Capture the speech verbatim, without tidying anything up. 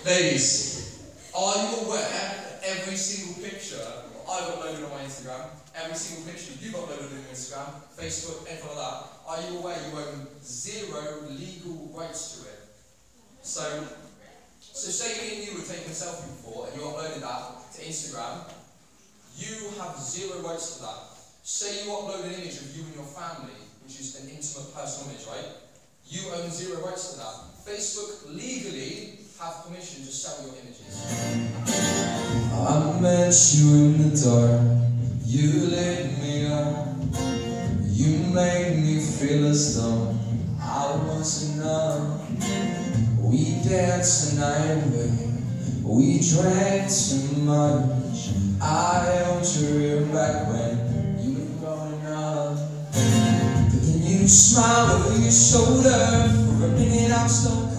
Ladies, are you aware that every single picture I've uploaded on my Instagram, every single picture you've uploaded on your Instagram, Facebook, anything like that, are you aware you own zero legal rights to it? So, so say me and you were taking a selfie before and you uploaded that to Instagram, you have zero rights to that. Say you upload an image of you and your family, which is an intimate personal image, right? You own zero rights to that. Facebook legally have permission to sell your images. I met you in the dark, you lit me up, you made me feel as though I was enough. We danced the night away, we drank too much. I held your ear back when you were growing up. But then you smiled over your shoulder. For a minute I was so